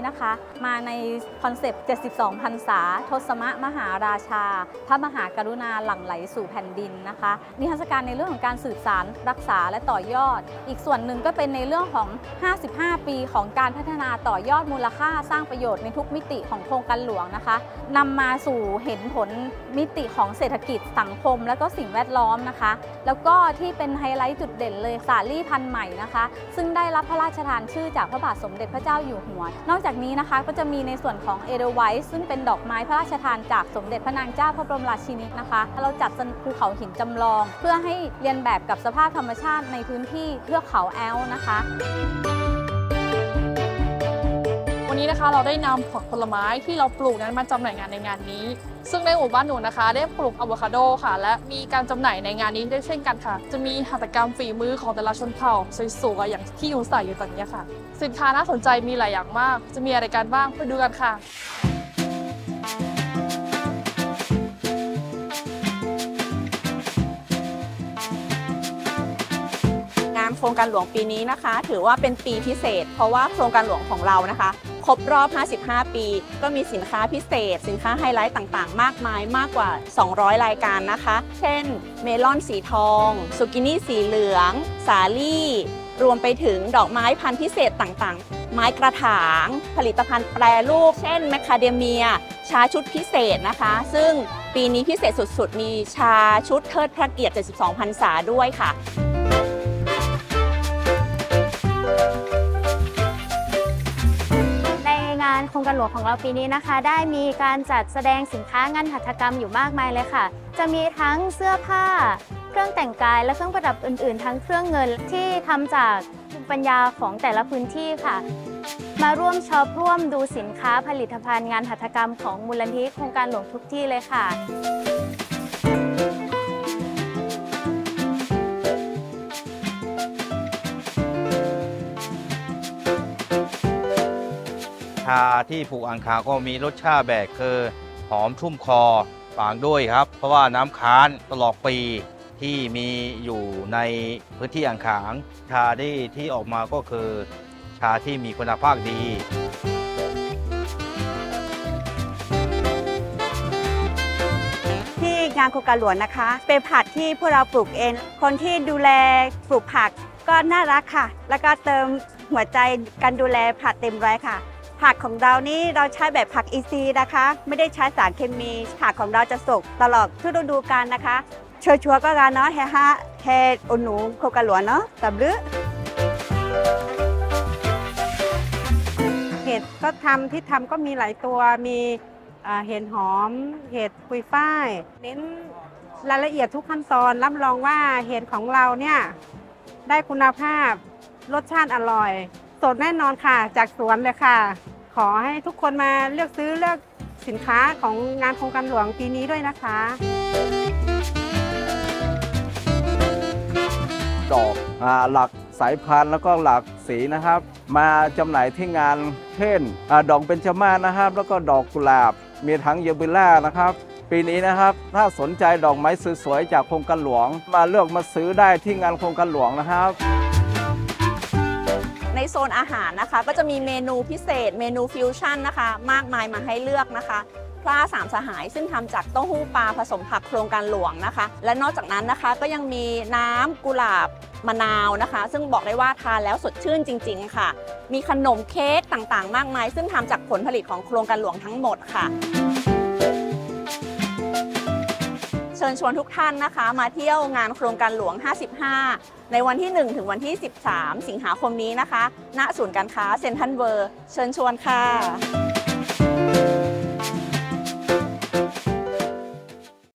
นะคะมาในคอนเซปต์ 72 พรรษาทศมหาราชาพระมหากรุณาหลั่งไหลสู่แผ่นดินนะคะนิทรรศการในเรื่องของการสืบสานรักษาและต่อยอดอีกส่วนหนึ่งก็เป็นในเรื่องของ 55 ปีของการพัฒนาต่อยอดมูลค่าสร้างประโยชน์ในทุกมิติของโครงการหลวงนะคะนำมาสู่เห็นผลมิติของเศรษฐกิจสังคมและก็สิ่งแวดล้อมนะคะแล้วก็ที่เป็นไฮไลท์จุดเด่นเลยสาลี่พันธุ์ใหม่นะคะซึ่งได้รับพระราชทานชื่อจากพระบาทสมเด็จพระเจ้าอยู่หัวนอกจากนี้นะคะก็จะมีในส่วนของเอเดลไวท์ซึ่งเป็นดอกไม้พระราชทานจากสมเด็จพระนางเจ้าพระบรมราชินีนะคะเราจัดภูเขาหินจำลองเพื่อให้เรียนแบบกับสภาพธรรมชาติในพื้นที่เทือกเขาแอลนะคะวันนี้นะคะเราได้นำผักผลไม้ที่เราปลูกนั้นมาจำหน่ายงานในงานนี้ซึ่งในหมู่บ้านหนูนะคะได้ปลูกอะโวคาโดค่ะและมีการจำหน่ายในงานนี้ได้เช่นกันค่ะจะมีหัตถกรรมฝีมือของแต่ละชนเผ่าสวยๆอย่างที่หนูใส่อยู่ตอนนี้ค่ะสินค้าน่าสนใจมีหลายอย่างมากจะมีอะไรกันบ้างไปดูกันค่ะโครงการหลวงปีนี้นะคะถือว่าเป็นปีพิเศษเพราะว่าโครงการหลวงของเรานะคะครบรอบ 55 ปีก็มีสินค้าพิเศษสินค้าไฮไลท์ต่างๆมากมายมากกว่า 200 รายการนะคะเช่นเมลอนสีทองซูกินี่สีเหลืองสาลี่รวมไปถึงดอกไม้พันธุ์พิเศษต่างๆไม้กระถางผลิตภัณฑ์แปรรูปเช่นแมคคาเดเมียชาชุดพิเศษนะคะซึ่งปีนี้พิเศษสุดๆมีชาชุดเทิดพระเกียรติ 72 พรรษาด้วยค่ะงานโครงการหลวงของเราปีนี้นะคะได้มีการจัดแสดงสินค้างานหัตถกรรมอยู่มากมายเลยค่ะจะมีทั้งเสื้อผ้าเครื่องแต่งกายและเครื่องประดับอื่นๆทั้งเครื่องเงินที่ทำจากภูมิปัญญาของแต่ละพื้นที่ค่ะมาร่วมช็อปร่วมดูสินค้าผลิตภัณฑ์งานหัตถกรรมของมูลนิธิโครงการหลวงทุกที่เลยค่ะชาที่ผูกอังคารก็มีรสชาติแบบคือหอมชุ่มคอฝางด้วยครับเพราะว่าน้ำค้างตลอดปีที่มีอยู่ในพื้นที่อังคารชาที่ออกมาก็คือชาที่มีคุณภาพดีที่งานโครงการหลวงนะคะเป็นผักที่พวกเราปลูกเองคนที่ดูแลปลูกผักก็น่ารักค่ะแล้วก็เติมหัวใจการดูแลผักเต็มร้อยค่ะผักของเรานี่เราใช้แบบผักอินทรีย์นะคะไม่ได้ใช้สารเคมีผักของเราจะสุกตลอดทุกฤดูกาลนะคะชัวร์ก็กันเนาะแฮ่อุหนูโครงการหลวงเนาะตับลึกเห็ดก็ที่ทำก็มีหลายตัวมีเห็ดหอมเห็ดปุยฝ้ายเน้นรายละเอียดทุกขั้นตอนรับรองว่าเห็ดของเราเนี่ยได้คุณภาพรสชาติอร่อยสดแน่นอนค่ะจากสวนเลยค่ะขอให้ทุกคนมาเลือกซื้อเลือกสินค้าของงานโครงการหลวงปีนี้ด้วยนะคะดอกหลักสายพันธุ์แล้วก็หลักสีนะครับมาจำหน่ายที่งานเช่นดอกเบญจมาศนะครับแล้วก็ดอกกุหลาบมีทั้งเยบิล่านะครับปีนี้นะครับถ้าสนใจดอกไม้สวยๆจากโครงการหลวงมาเลือกมาซื้อได้ที่งานโครงการหลวงนะครับในโซนอาหารนะคะก็จะมีเมนูพิเศษเมนูฟิวชั่นนะคะมากมายมาให้เลือกนะคะพร่าสามสหายซึ่งทำจากเต้าหู้ปลาผสมผักโครงการหลวงนะคะและนอกจากนั้นนะคะก็ยังมีน้ำกุหลาบมะนาวนะคะซึ่งบอกได้ว่าทานแล้วสดชื่นจริงๆค่ะมีขนมเค้กต่างๆมากมายซึ่งทำจากผลผลิตของโครงการหลวงทั้งหมดค่ะเชิญชวนทุกท่านนะคะมาเที่ยวงานโครงการหลวง 55 ในวันที่ 1 ถึงวันที่ 13 สิงหาคมนี้นะคะณศูนย์การค้าเซ็นทรัลเวิลด์เชิญชวนค่ะ